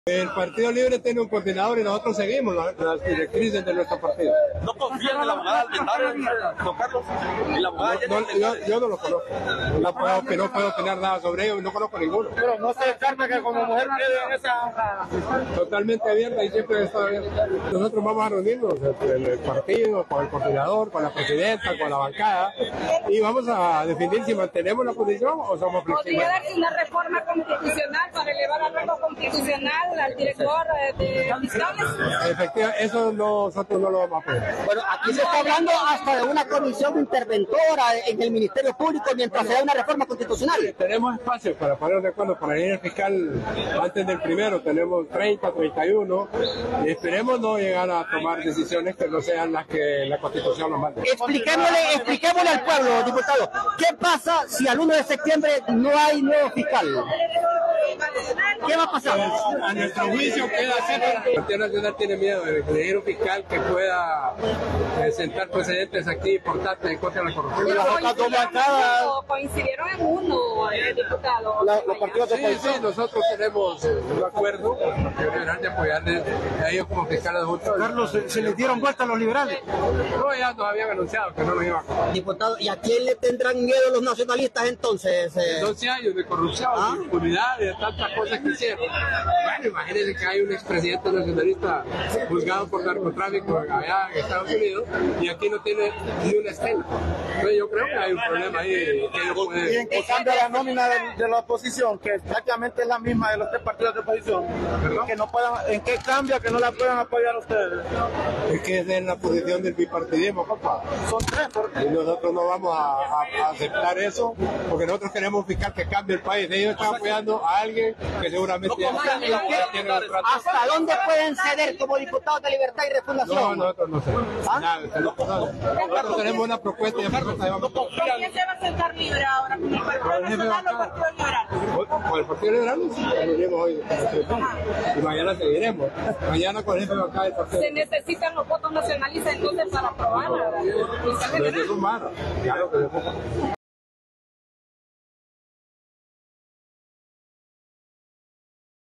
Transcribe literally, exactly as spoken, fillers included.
El Partido Libre tiene un coordinador y nosotros seguimos las, las directrices de nuestro partido. ¿No confían en la abogada Almendares, don Carlos? ¿El abogado no, no, yo, yo no lo conozco. No puedo, que no puedo opinar nada sobre ellos, no conozco ninguno. Pero no se descarta que como mujer quede en esa... Totalmente abierta y siempre está abierta. Nosotros vamos a reunirnos en el partido, con el coordinador, con la presidenta, con la bancada y vamos a definir si mantenemos la posición o somos flexibles. ¿Podría darse una reforma constitucional para elevar al rango constitucional al director de fiscales? Efectivamente, eso nosotros no lo vamos a apoyar. Bueno, aquí se está hablando hasta de una comisión interventora en el Ministerio Público mientras se da una reforma constitucional. Tenemos espacio para poner de acuerdo para ir al fiscal antes del primero, tenemos treinta, treinta y uno y esperemos no llegar a tomar decisiones que no sean las que la Constitución nos manda. Expliquémosle, expliquémosle al pueblo, diputado, ¿qué pasa si al uno de septiembre no hay nuevo fiscal? ¿Qué va a pasar? Pues, a nuestro juicio queda hacer. El Partido Nacional tiene miedo de elegir un fiscal que pueda eh, sentar precedentes aquí importantes en contra de la corrupción. Y las otras dos bancadas coincidieron en uno, eh, diputado. La, los partidos de Sí, oposición. sí, nosotros tenemos un acuerdo con el Partido Liberal de apoyarles a ellos como fiscales juntos. Carlos, ¿se, se les dieron vuelta a los liberales? No, ya nos habían anunciado que no nos iban a... Diputado, ¿y a quién le tendrán miedo los nacionalistas entonces? Eh? doce años de corrupción, ¿Ah? de impunidad y de tantas cosas que hicieron. Bueno, imagínense que hay un expresidente nacionalista juzgado por narcotráfico allá en Estados Unidos y aquí no tiene ni una estela. Entonces yo creo que hay un problema ahí que ellos pueden... ¿Y en qué cambia la nómina de, de la oposición, que prácticamente es la misma de los tres partidos de oposición? ¿Perdón? Que no puedan, ¿En qué cambia que no la puedan apoyar ustedes? Es que esa es la posición del bipartidismo, papá. Son tres, porque Y nosotros no vamos a, a- a aceptar eso porque nosotros queremos un fiscal que cambie el país. Ellos están apoyando a alguien que seguramente ya confían en la ya tiene abogada contrato. ¿Hasta dónde pueden ceder como diputados de Libertad y Refundación? No, nosotros no sé. ¿Ah? Nada, nosotros, nosotros tenemos una propuesta y aparte vamos ¿Con quién se va a sentar libre ahora? ¿Con el Partido Nacional o el Partido Liberal? con el Partido Liberal, sí, lo venimos hoy y mañana seguiremos. Mañana con el jefe de bancada del Partido Se necesitan los votos nacionalistas entonces para aprobarla. Liberal. Eso es un mar, claro que